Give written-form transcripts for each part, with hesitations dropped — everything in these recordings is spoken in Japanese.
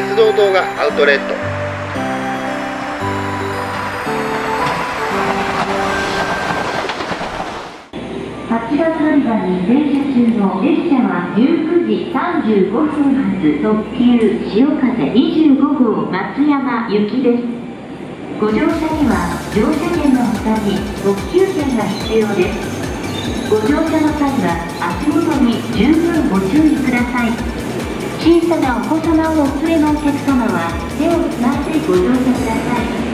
鉄道動画アウトレット。 8月乗り場に停車中の列車は19時35分発特急潮風25号松山行きです。ご乗車には乗車券の他に特急券が必要です。ご乗車の際は足元に十分ご注意ください。小さなお子様をお連れのお客様は手をつないでご乗車ください。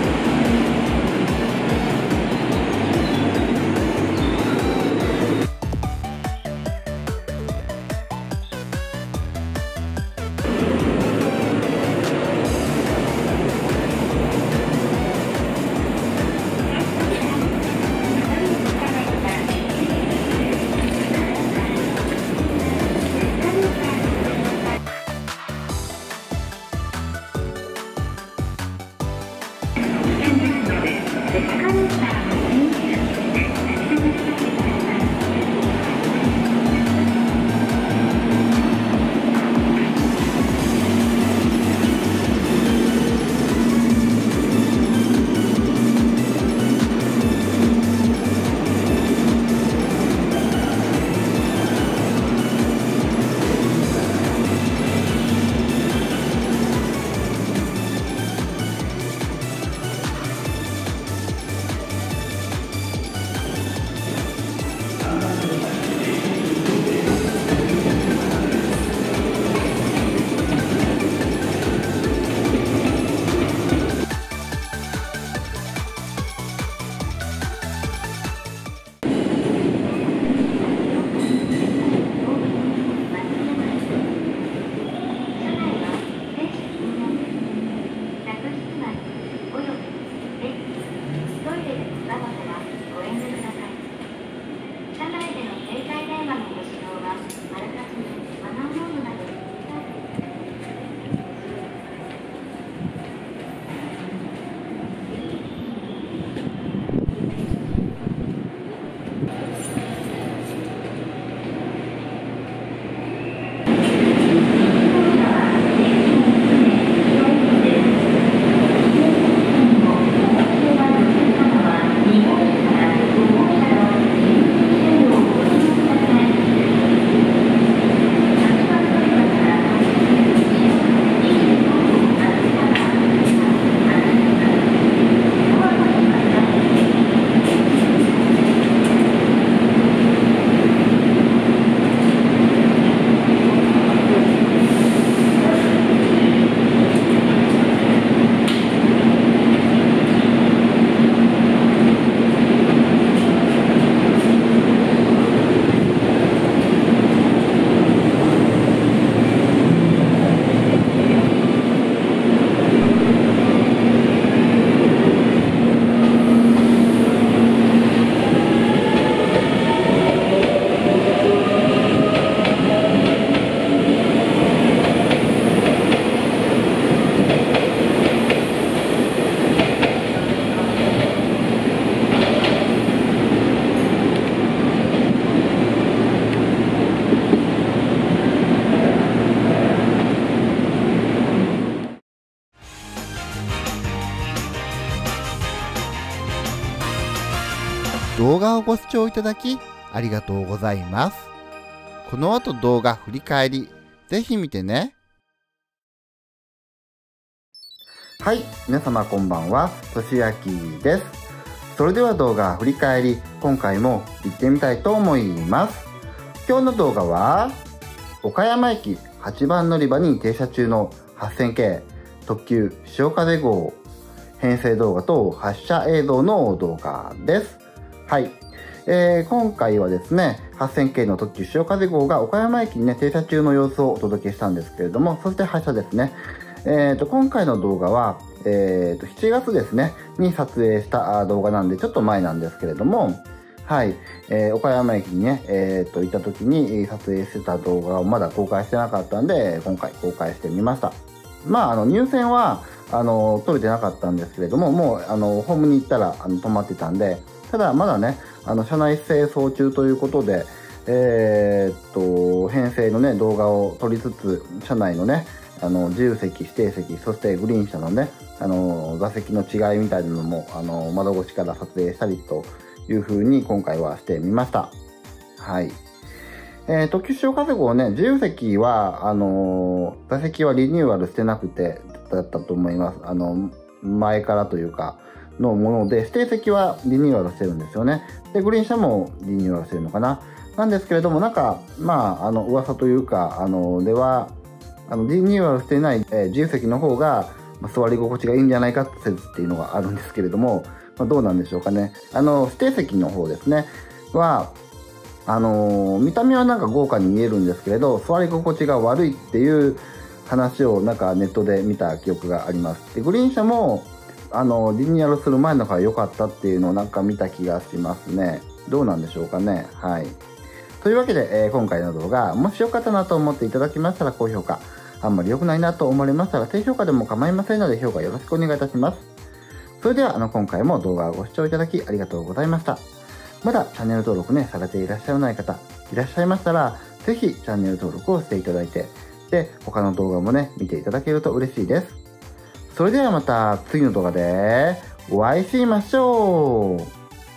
動画をご視聴いただきありがとうございます。この後動画振り返り、ぜひ見てね。はい、皆様こんばんは、としあきです。それでは動画振り返り、今回も行ってみたいと思います。今日の動画は、岡山駅8番乗り場に停車中の8000系特急潮風号編成動画と発車映像の動画です。はい。今回はですね、8000系の特急潮風号が岡山駅にね、停車中の様子をお届けしたんですけれども、そして発車ですね。今回の動画は、7月ですね、に撮影した動画なんで、ちょっと前なんですけれども、はい。岡山駅にね、行った時に撮影してた動画をまだ公開してなかったんで、今回公開してみました。まあ、入線は、撮れてなかったんですけれども、もう、ホームに行ったら、止まってたんで、ただ、まだね、車内清掃中ということで、編成のね、動画を撮りつつ、車内のね、 自由席、指定席、そしてグリーン車のね、座席の違いみたいなのも、窓越しから撮影したりという風に今回はしてみました。はい。特急潮風号ね、自由席は、座席はリニューアルしてなくて、だったと思います。前からというか、のもので、指定席はリニューアルしてるんですよね。で、グリーン車もリニューアルしてるのかな。なんですけれども、なんか、噂というか、では、リニューアルしていない、自由席の方が、座り心地がいいんじゃないか説っていうのがあるんですけれども、どうなんでしょうかね。指定席の方ですね、は、見た目はなんか豪華に見えるんですけれど、座り心地が悪いっていう話をなんかネットで見た記憶があります。で、グリーン車も、リニューアルする前の方が良かったっていうのをなんか見た気がしますね。どうなんでしょうかね。はい。というわけで、今回の動画、もし良かったなと思っていただきましたら高評価、あんまり良くないなと思われましたら低評価でも構いませんので評価よろしくお願いいたします。それでは、今回も動画をご視聴いただきありがとうございました。まだチャンネル登録ね、されていらっしゃらない方、いらっしゃいましたら、ぜひチャンネル登録をしていただいて、で、他の動画もね、見ていただけると嬉しいです。それではまた次の動画でお会いしましょう。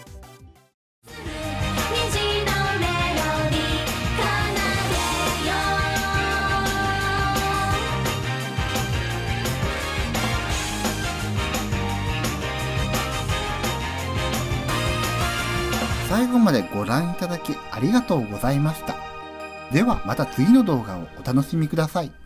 最後までご覧いただきありがとうございました。ではまた次の動画をお楽しみください。